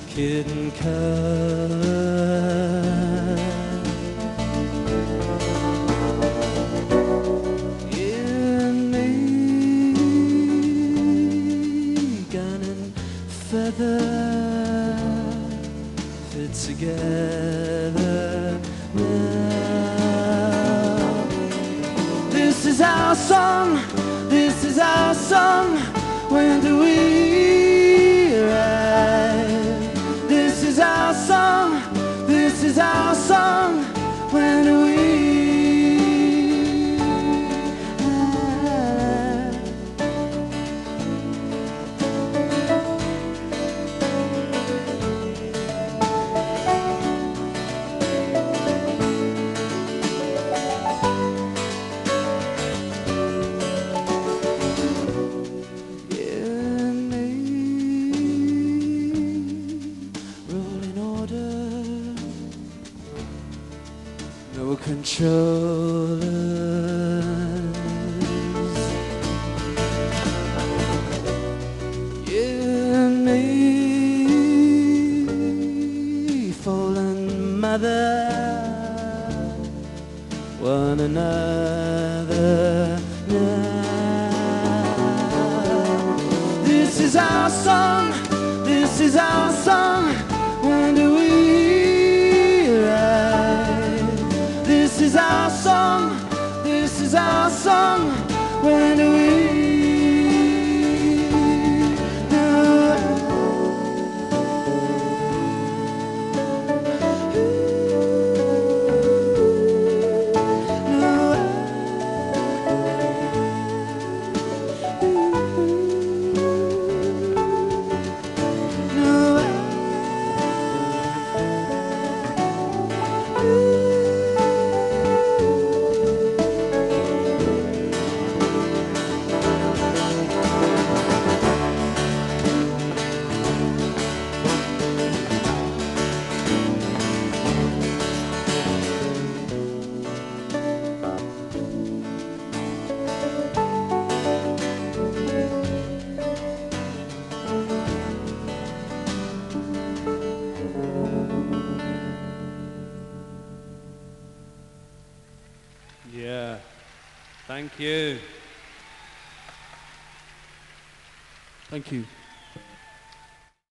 kitten cut. In me, gun and feather fit together now. This is our song, this is our song. When do we arrive? This is our song, this is our song. When do we arrive? No controllers. You and me, fallen mother, one another now. This is our song, this is our song. When do we arrive? This is our song, this is our song. When do we Yeah, thank you. Thank you.